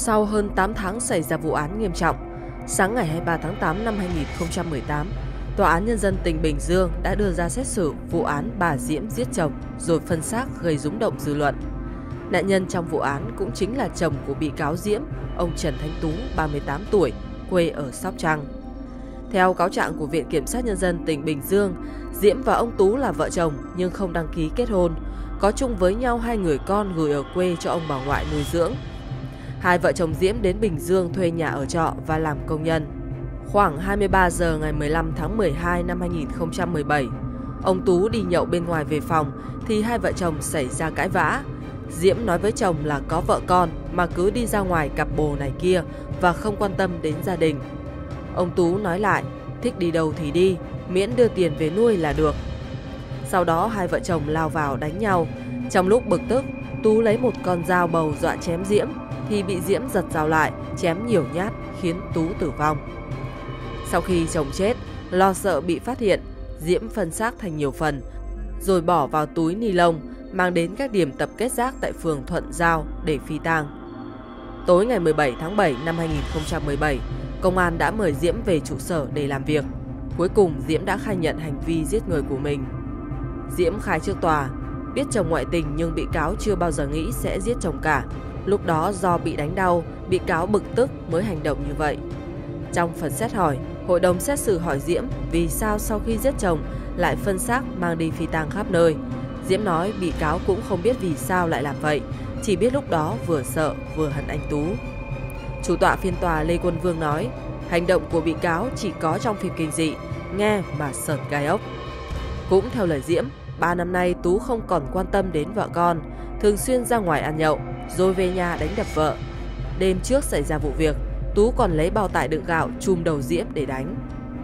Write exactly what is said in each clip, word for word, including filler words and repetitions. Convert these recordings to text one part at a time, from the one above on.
Sau hơn tám tháng xảy ra vụ án nghiêm trọng, sáng ngày hai mươi ba tháng tám năm hai nghìn không trăm mười tám, Tòa án Nhân dân tỉnh Bình Dương đã đưa ra xét xử vụ án bà Diễm giết chồng rồi phân xác gây rúng động dư luận. Nạn nhân trong vụ án cũng chính là chồng của bị cáo Diễm, ông Trần Thanh Tú, ba mươi tám tuổi, quê ở Sóc Trăng. Theo cáo trạng của Viện Kiểm sát Nhân dân tỉnh Bình Dương, Diễm và ông Tú là vợ chồng nhưng không đăng ký kết hôn, có chung với nhau hai người con gửi ở quê cho ông bà ngoại nuôi dưỡng. Hai vợ chồng Diễm đến Bình Dương thuê nhà ở trọ và làm công nhân. Khoảng hai mươi ba giờ ngày mười lăm tháng mười hai năm hai nghìn không trăm mười bảy, ông Tú đi nhậu bên ngoài về phòng thì hai vợ chồng xảy ra cãi vã. Diễm nói với chồng là có vợ con mà cứ đi ra ngoài cặp bồ này kia và không quan tâm đến gia đình. Ông Tú nói lại, thích đi đâu thì đi, miễn đưa tiền về nuôi là được. Sau đó hai vợ chồng lao vào đánh nhau. Trong lúc bực tức, Tú lấy một con dao bầu dọa chém Diễm thì bị Diễm giật dao lại, chém nhiều nhát khiến Tú tử vong. Sau khi chồng chết, lo sợ bị phát hiện, Diễm phân xác thành nhiều phần, rồi bỏ vào túi ni lông, mang đến các điểm tập kết rác tại phường Thuận Giao để phi tang. Tối ngày mười bảy tháng bảy năm hai nghìn không trăm mười bảy, công an đã mời Diễm về trụ sở để làm việc. Cuối cùng Diễm đã khai nhận hành vi giết người của mình. Diễm khai trước tòa, biết chồng ngoại tình nhưng bị cáo chưa bao giờ nghĩ sẽ giết chồng cả. Lúc đó do bị đánh đau, bị cáo bực tức mới hành động như vậy. Trong phần xét hỏi, hội đồng xét xử hỏi Diễm vì sao sau khi giết chồng lại phân xác mang đi phi tang khắp nơi. Diễm nói bị cáo cũng không biết vì sao lại làm vậy, chỉ biết lúc đó vừa sợ vừa hận anh Tú. Chủ tọa phiên tòa Lê Quân Vương nói, hành động của bị cáo chỉ có trong phim kinh dị, nghe mà sởn gai ốc. Cũng theo lời Diễm, ba năm nay Tú không còn quan tâm đến vợ con, thường xuyên ra ngoài ăn nhậu, rồi về nhà đánh đập vợ. Đêm trước xảy ra vụ việc, Tú còn lấy bao tải đựng gạo chùm đầu Diễm để đánh.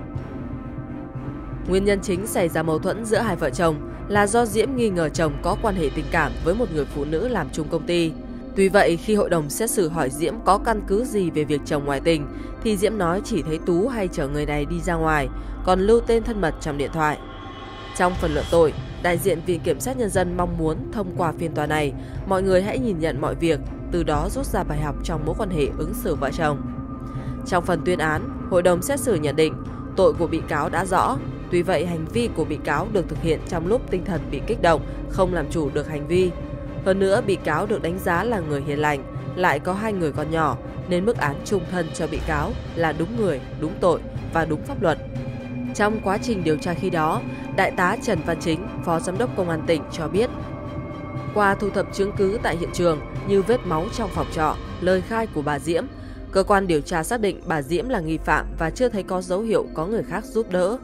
Nguyên nhân chính xảy ra mâu thuẫn giữa hai vợ chồng là do Diễm nghi ngờ chồng có quan hệ tình cảm với một người phụ nữ làm chung công ty. Tuy vậy, khi hội đồng xét xử hỏi Diễm có căn cứ gì về việc chồng ngoại tình, thì Diễm nói chỉ thấy Tú hay chở người này đi ra ngoài, còn lưu tên thân mật trong điện thoại. Trong phần luận tội, đại diện Viện Kiểm sát Nhân dân mong muốn thông qua phiên tòa này, mọi người hãy nhìn nhận mọi việc, từ đó rút ra bài học trong mối quan hệ ứng xử vợ chồng. Trong phần tuyên án, hội đồng xét xử nhận định tội của bị cáo đã rõ, tuy vậy hành vi của bị cáo được thực hiện trong lúc tinh thần bị kích động, không làm chủ được hành vi. Hơn nữa, bị cáo được đánh giá là người hiền lành, lại có hai người con nhỏ, nên mức án chung thân cho bị cáo là đúng người, đúng tội và đúng pháp luật. Trong quá trình điều tra khi đó, Đại tá Trần Văn Chính, Phó Giám đốc Công an tỉnh cho biết, qua thu thập chứng cứ tại hiện trường như vết máu trong phòng trọ, lời khai của bà Diễm, cơ quan điều tra xác định bà Diễm là nghi phạm và chưa thấy có dấu hiệu có người khác giúp đỡ.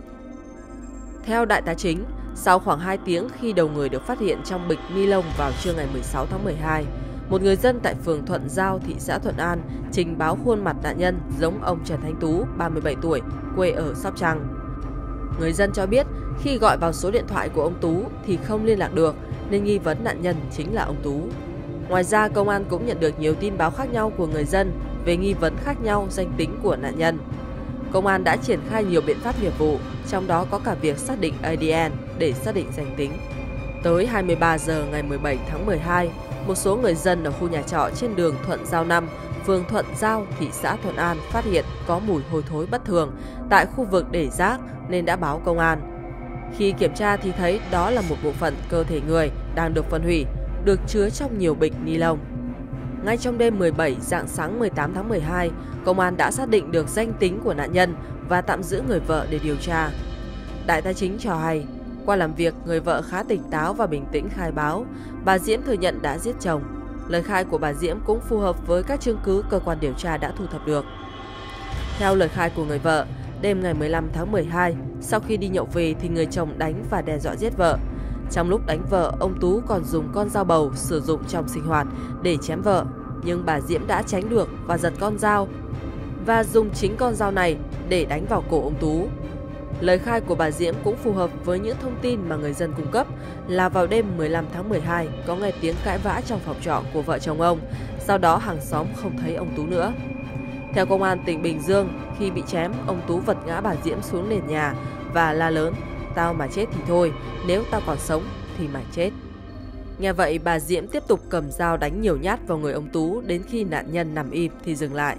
Theo Đại tá Chính, sau khoảng hai tiếng khi đầu người được phát hiện trong bịch ni lông vào trưa ngày mười sáu tháng mười hai, một người dân tại phường Thuận Giao, thị xã Thuận An trình báo khuôn mặt nạn nhân giống ông Trần Thanh Tú, ba mươi bảy tuổi, quê ở Sóc Trăng. Người dân cho biết khi gọi vào số điện thoại của ông Tú thì không liên lạc được, nên nghi vấn nạn nhân chính là ông Tú. Ngoài ra, công an cũng nhận được nhiều tin báo khác nhau của người dân về nghi vấn khác nhau danh tính của nạn nhân. Công an đã triển khai nhiều biện pháp nghiệp vụ, trong đó có cả việc xác định a đê en để xác định danh tính. Tới hai mươi ba giờ ngày mười bảy tháng mười hai, một số người dân ở khu nhà trọ trên đường Thuận Giao năm, phường Thuận Giao, thị xã Thuận An phát hiện có mùi hôi thối bất thường tại khu vực để rác nên đã báo công an. Khi kiểm tra thì thấy đó là một bộ phận cơ thể người đang được phân hủy, được chứa trong nhiều bịch ni lông. Ngay trong đêm mười bảy rạng sáng mười tám tháng mười hai, công an đã xác định được danh tính của nạn nhân và tạm giữ người vợ để điều tra. Đại tá Chính cho hay, qua làm việc, người vợ khá tỉnh táo và bình tĩnh khai báo, bà Diễm thừa nhận đã giết chồng. Lời khai của bà Diễm cũng phù hợp với các chứng cứ cơ quan điều tra đã thu thập được. Theo lời khai của người vợ, đêm ngày mười lăm tháng mười hai, sau khi đi nhậu về thì người chồng đánh và đe dọa giết vợ. Trong lúc đánh vợ, ông Tú còn dùng con dao bầu sử dụng trong sinh hoạt để chém vợ, nhưng bà Diễm đã tránh được và giật con dao và dùng chính con dao này để đánh vào cổ ông Tú. Lời khai của bà Diễm cũng phù hợp với những thông tin mà người dân cung cấp là vào đêm mười lăm tháng mười hai có nghe tiếng cãi vã trong phòng trọ của vợ chồng ông, sau đó hàng xóm không thấy ông Tú nữa. Theo Công an tỉnh Bình Dương, khi bị chém, ông Tú vật ngã bà Diễm xuống nền nhà và la lớn, tao mà chết thì thôi, nếu tao còn sống thì mày chết. Nghe vậy, bà Diễm tiếp tục cầm dao đánh nhiều nhát vào người ông Tú đến khi nạn nhân nằm im thì dừng lại.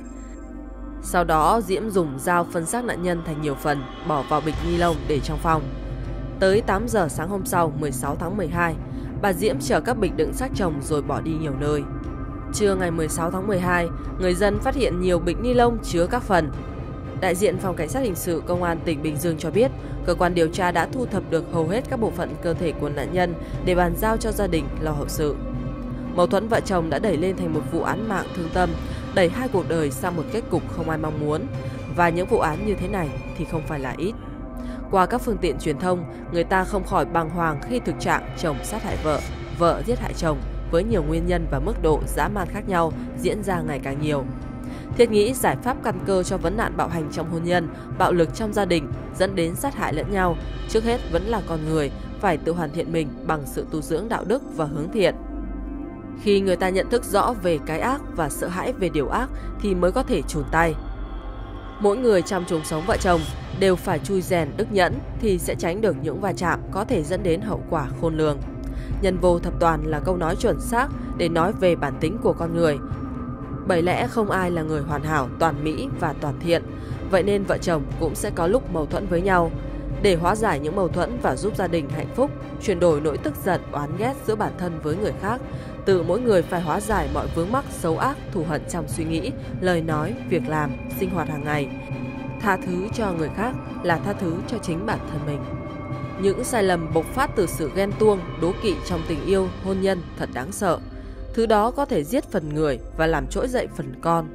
Sau đó, Diễm dùng dao phân xác nạn nhân thành nhiều phần, bỏ vào bịch ni lông để trong phòng. Tới tám giờ sáng hôm sau, mười sáu tháng mười hai, bà Diễm chở các bịch đựng xác chồng rồi bỏ đi nhiều nơi. Trưa ngày mười sáu tháng mười hai, người dân phát hiện nhiều bịch ni lông chứa các phần. Đại diện Phòng Cảnh sát Hình sự Công an tỉnh Bình Dương cho biết, cơ quan điều tra đã thu thập được hầu hết các bộ phận cơ thể của nạn nhân để bàn giao cho gia đình lo hậu sự. Mâu thuẫn vợ chồng đã đẩy lên thành một vụ án mạng thương tâm, đẩy hai cuộc đời sang một kết cục không ai mong muốn. Và những vụ án như thế này thì không phải là ít. Qua các phương tiện truyền thông, người ta không khỏi bàng hoàng khi thực trạng chồng sát hại vợ, vợ giết hại chồng với nhiều nguyên nhân và mức độ dã man khác nhau diễn ra ngày càng nhiều. Thiết nghĩ giải pháp căn cơ cho vấn nạn bạo hành trong hôn nhân, bạo lực trong gia đình dẫn đến sát hại lẫn nhau, trước hết vẫn là con người phải tự hoàn thiện mình bằng sự tu dưỡng đạo đức và hướng thiện. Khi người ta nhận thức rõ về cái ác và sợ hãi về điều ác thì mới có thể chùn tay. Mỗi người trong chung sống vợ chồng đều phải chui rèn đức nhẫn thì sẽ tránh được những va chạm có thể dẫn đến hậu quả khôn lường. Nhân vô thập toàn là câu nói chuẩn xác để nói về bản tính của con người. Bởi lẽ không ai là người hoàn hảo, toàn mỹ và toàn thiện. Vậy nên vợ chồng cũng sẽ có lúc mâu thuẫn với nhau. Để hóa giải những mâu thuẫn và giúp gia đình hạnh phúc, chuyển đổi nỗi tức giận, oán ghét giữa bản thân với người khác, tự mỗi người phải hóa giải mọi vướng mắc xấu ác, thù hận trong suy nghĩ, lời nói, việc làm, sinh hoạt hàng ngày. Tha thứ cho người khác là tha thứ cho chính bản thân mình. Những sai lầm bộc phát từ sự ghen tuông, đố kỵ trong tình yêu, hôn nhân thật đáng sợ. Thứ đó có thể giết phần người và làm trỗi dậy phần con.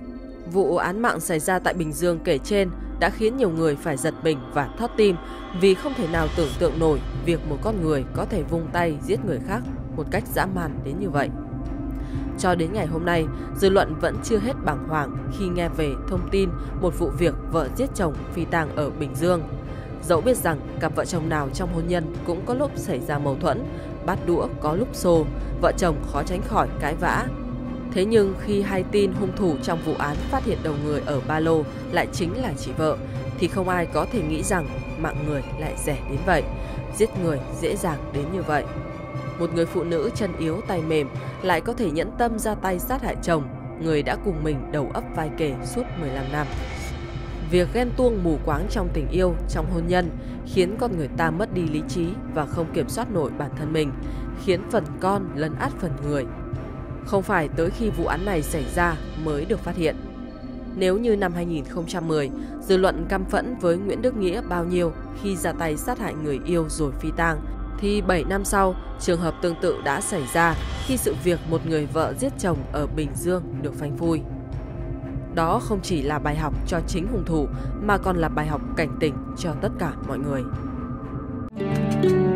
Vụ án mạng xảy ra tại Bình Dương kể trên đã khiến nhiều người phải giật mình và thót tim vì không thể nào tưởng tượng nổi việc một con người có thể vung tay giết người khác một cách dã man đến như vậy. Cho đến ngày hôm nay, dư luận vẫn chưa hết bàng hoàng khi nghe về thông tin một vụ việc vợ giết chồng phi tang ở Bình Dương. Dẫu biết rằng cặp vợ chồng nào trong hôn nhân cũng có lúc xảy ra mâu thuẫn, bát đũa có lúc xô, vợ chồng khó tránh khỏi cãi vã. Thế nhưng khi hay tin hung thủ trong vụ án phát hiện đầu người ở ba lô lại chính là chị vợ, thì không ai có thể nghĩ rằng mạng người lại rẻ đến vậy, giết người dễ dàng đến như vậy. Một người phụ nữ chân yếu tay mềm lại có thể nhẫn tâm ra tay sát hại chồng, người đã cùng mình đầu ấp vai kề suốt mười lăm năm. Việc ghen tuông mù quáng trong tình yêu, trong hôn nhân khiến con người ta mất đi lý trí và không kiểm soát nổi bản thân mình, khiến phần con lấn át phần người. Không phải tới khi vụ án này xảy ra mới được phát hiện. Nếu như năm hai nghìn không trăm mười, dư luận căm phẫn với Nguyễn Đức Nghĩa bao nhiêu khi ra tay sát hại người yêu rồi phi tang, thì bảy năm sau, trường hợp tương tự đã xảy ra khi sự việc một người vợ giết chồng ở Bình Dương được phanh phui. Đó không chỉ là bài học cho chính hung thủ mà còn là bài học cảnh tỉnh cho tất cả mọi người.